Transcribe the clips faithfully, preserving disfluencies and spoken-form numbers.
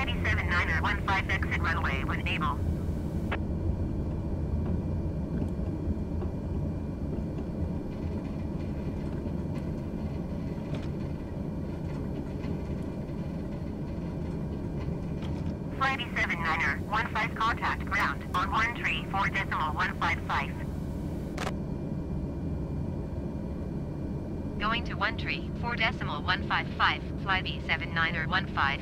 Flight E seven niner one five exit runway when able. Flight E seven niner one five contact ground on one three four decimal one five five. Going to one three four decimal one five five, Flight E seven niner one five.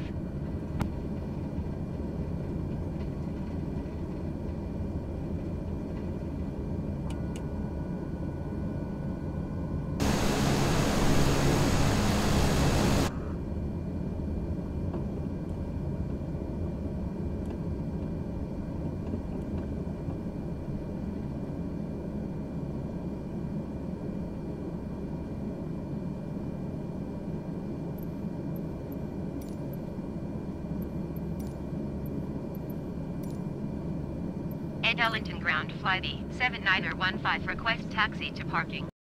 Ed Ellington ground, Flight E seven niner one five, request taxi to parking.